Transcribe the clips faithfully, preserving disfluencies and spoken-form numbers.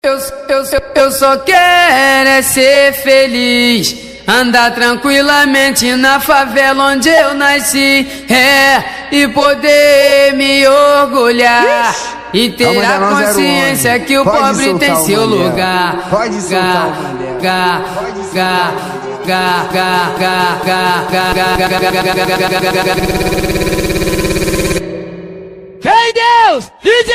Eu, eu, eu só quero é ser feliz, andar tranquilamente na favela onde eu nasci, é, e poder me orgulhar e ter a consciência que o pobre tem seu lugar. Pode soltar o Mandela. Vem Deus, D J!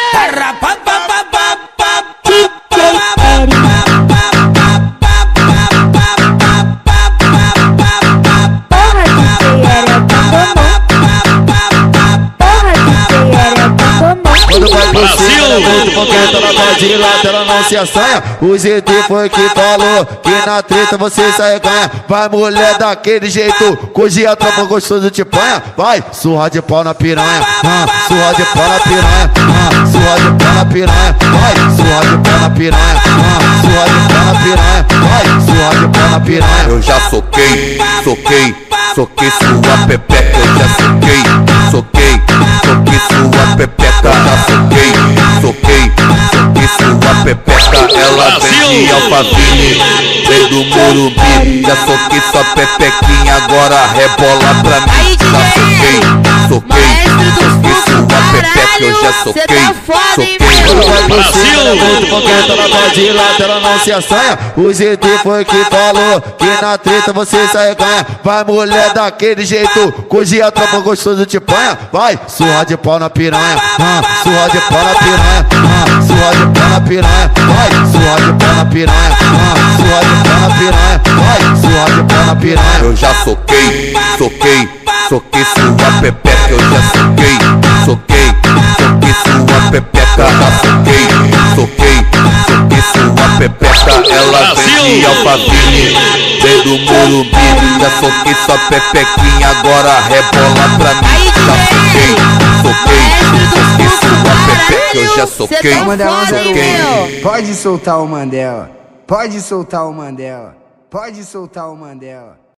Quando vai por cima, muito porque tá na de lado, ela não se assanha. O G T foi que falou que na treta você sai ganha. Vai mulher daquele jeito, cuji a tropa gostoso te panha. Vai, surra de pau na piranha, ah, surra de pau na piranha, ah, surra de pau na piranha. Vai, surra de pau na piranha, ah, surra de pau na piranha. Vai, surra de pau na piranha. Eu já soquei, soquei, soquei sua pepeca. Eu já soquei, soquei, soquei sua pepeca. Já soquei, soquei, soquei sua pepeca. Ela vem de Alphaville, vem do Morumbi. Já soquei sua pepequinha, agora rebola pra mim. Já soquei, soquei, soquei sua pepeca. Eu já soquei, soquei. Quando vai por cima, muito porque tá na de lado, ela não se assanha. O G T foi que falou que na treta você sai ganha. Vai mulher daquele jeito, cuji a tropa gostoso te panha. Vai, surra de pau na piranha, ah, surra de pau na piranha, ah, surra de pau na piranha. Vai, surra de pau na piranha, ah, surra de pau na piranha. Vai, surra de pau na piranha. Eu já soquei, soquei, soquei sua pepeca. Eu já soquei, soquei, soquei sua pepeca. Já soquei, soquei, soquei sua pepeca. Ela vem de Alphaville, vem do Morumbi. Já soquei sua pepequinha, agora rebola pra mim. Já soquei, soquei, soquei sua pepeca. Eu já soquei, soquei. Pode soltar o Mandela, pode soltar o Mandela, pode soltar o Mandela.